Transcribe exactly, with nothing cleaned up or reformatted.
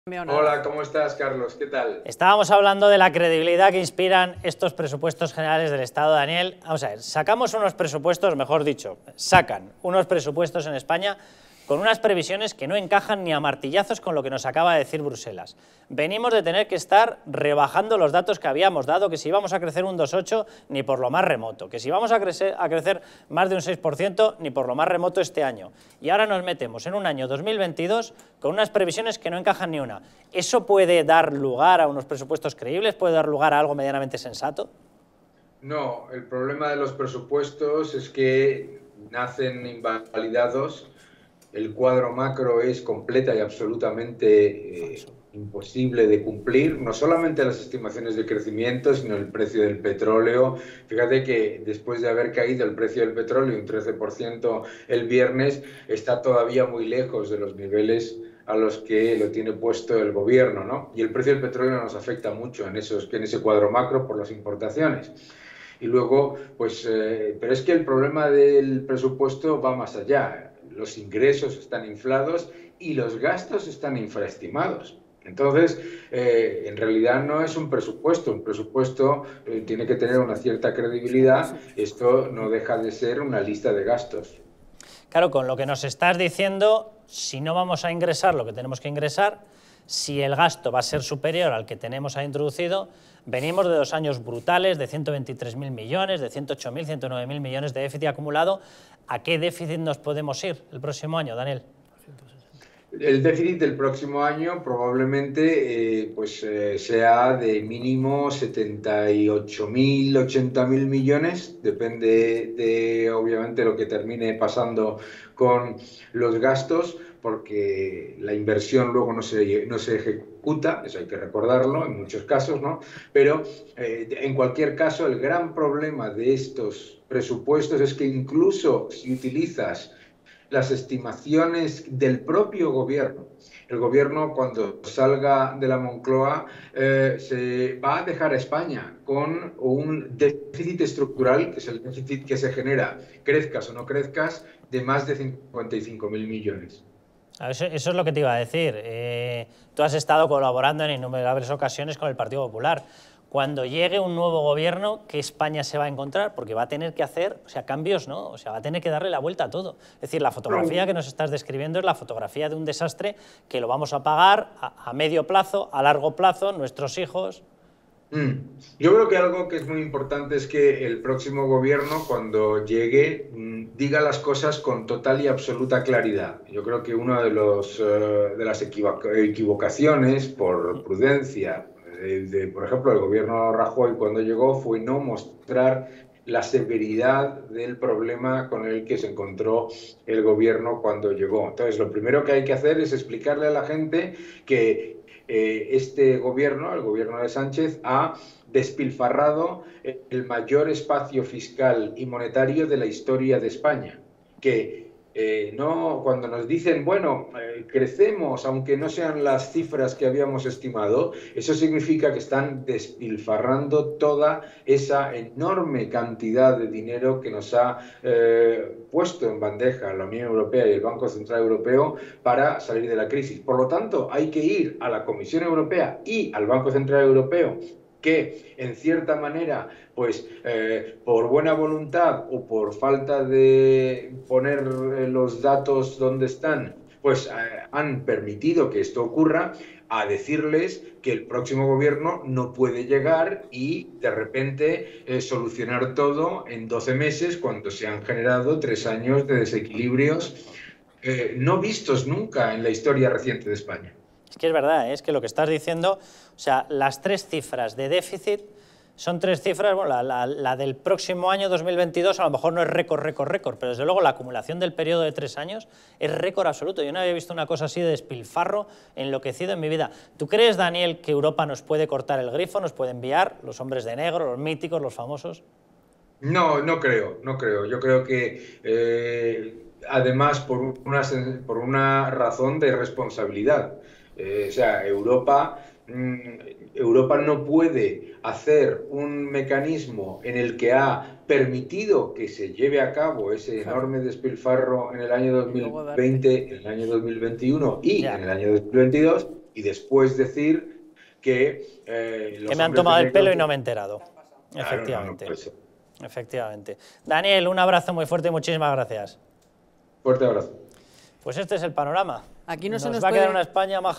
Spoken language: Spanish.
Hola, ¿cómo estás, Carlos? ¿Qué tal? Estábamos hablando de la credibilidad que inspiran estos presupuestos generales del Estado, Daniel. Vamos a ver, sacamos unos presupuestos, mejor dicho, sacan unos presupuestos en España con unas previsiones que no encajan ni a martillazos con lo que nos acaba de decir Bruselas. Venimos de tener que estar rebajando los datos que habíamos dado, que si íbamos a crecer un dos coma ocho ni por lo más remoto, que si íbamos a crecer, a crecer más de un seis por ciento ni por lo más remoto este año. Y ahora nos metemos en un año dos mil veintidós con unas previsiones que no encajan ni una. ¿Eso puede dar lugar a unos presupuestos creíbles? ¿Puede dar lugar a algo medianamente sensato? No, el problema de los presupuestos es que nacen invalidados. El cuadro macro es completa y absolutamente eh, imposible de cumplir, no solamente las estimaciones de crecimiento, sino el precio del petróleo. Fíjate que después de haber caído el precio del petróleo un trece por ciento el viernes, está todavía muy lejos de los niveles a los que lo tiene puesto el gobierno, ¿no? Y el precio del petróleo nos afecta mucho en, esos, en ese cuadro macro por las importaciones. Y luego, pues, eh, pero es que el problema del presupuesto va más allá. Los ingresos están inflados y los gastos están infraestimados. Entonces, eh, en realidad no es un presupuesto. Un presupuesto eh, tiene que tener una cierta credibilidad. Esto no deja de ser una lista de gastos. Claro, con lo que nos estás diciendo, si no vamos a ingresar lo que tenemos que ingresar, si el gasto va a ser superior al que tenemos ahí introducido, venimos de dos años brutales de ciento veintitrés mil millones, de ciento ocho mil, ciento nueve mil millones de déficit acumulado. ¿A qué déficit nos podemos ir el próximo año, Daniel? El déficit del próximo año probablemente eh, pues, eh, sea de mínimo setenta y ocho mil, ochenta mil millones, depende de obviamente lo que termine pasando con los gastos, porque la inversión luego no se, no se ejecuta, eso hay que recordarlo en muchos casos, ¿no? Pero eh, en cualquier caso el gran problema de estos presupuestos es que incluso si utilizas las estimaciones del propio gobierno. El gobierno, cuando salga de la Moncloa, eh, se va a dejar a España con un déficit estructural, que es el déficit que se genera, crezcas o no crezcas, de más de cincuenta y cinco mil millones. Eso, eso es lo que te iba a decir. Eh, tú has estado colaborando en innumerables ocasiones con el Partido Popular. Cuando llegue un nuevo gobierno, ¿qué España se va a encontrar? Porque va a tener que hacer, o sea, cambios, ¿no? O sea, va a tener que darle la vuelta a todo. Es decir, la fotografía que nos estás describiendo es la fotografía de un desastre que lo vamos a pagar a, a medio plazo, a largo plazo, nuestros hijos. Mm. Yo creo que algo que es muy importante es que el próximo gobierno, cuando llegue, mm, diga las cosas con total y absoluta claridad. Yo creo que una de, los, uh, de las equivocaciones por prudencia, de, de, por ejemplo, el gobierno Rajoy cuando llegó, fue no mostrar la severidad del problema con el que se encontró el gobierno cuando llegó. Entonces, lo primero que hay que hacer es explicarle a la gente que eh, este gobierno, el gobierno de Sánchez, ha despilfarrado el mayor espacio fiscal y monetario de la historia de España. Que Eh, no, cuando nos dicen, bueno, eh, crecemos, aunque no sean las cifras que habíamos estimado, eso significa que están despilfarrando toda esa enorme cantidad de dinero que nos ha eh, puesto en bandeja la Unión Europea y el Banco Central Europeo para salir de la crisis. Por lo tanto, hay que ir a la Comisión Europea y al Banco Central Europeo, que en cierta manera, pues eh, por buena voluntad o por falta de poner los datos donde están, pues eh, han permitido que esto ocurra, a decirles que el próximo gobierno no puede llegar y de repente eh, solucionar todo en doce meses cuando se han generado tres años de desequilibrios eh, no vistos nunca en la historia reciente de España. Es que es verdad, ¿eh? Es que lo que estás diciendo, o sea, las tres cifras de déficit son tres cifras, bueno, la, la, la del próximo año dos mil veintidós a lo mejor no es récord, récord, récord, pero desde luego la acumulación del periodo de tres años es récord absoluto. Yo no había visto una cosa así de despilfarro enloquecido en mi vida. ¿Tú crees, Daniel, que Europa nos puede cortar el grifo, nos puede enviar los hombres de negro, los míticos, los famosos? No, no creo, no creo. Yo creo que eh, además por una, por una razón de responsabilidad. Eh, o sea, Europa, mmm, Europa no puede hacer un mecanismo en el que ha permitido que se lleve a cabo ese enorme despilfarro en el año dos mil veinte, en el año dos mil veintiuno y en el año dos mil veintidós, y después decir que... Eh, los que me han hombres tomado de el pelo negro... y no me he enterado. Claro, Efectivamente. no, no puede ser. Efectivamente. Daniel, un abrazo muy fuerte y muchísimas gracias. Fuerte abrazo. Pues este es el panorama. Aquí no se nos nos va a puede... quedar una España más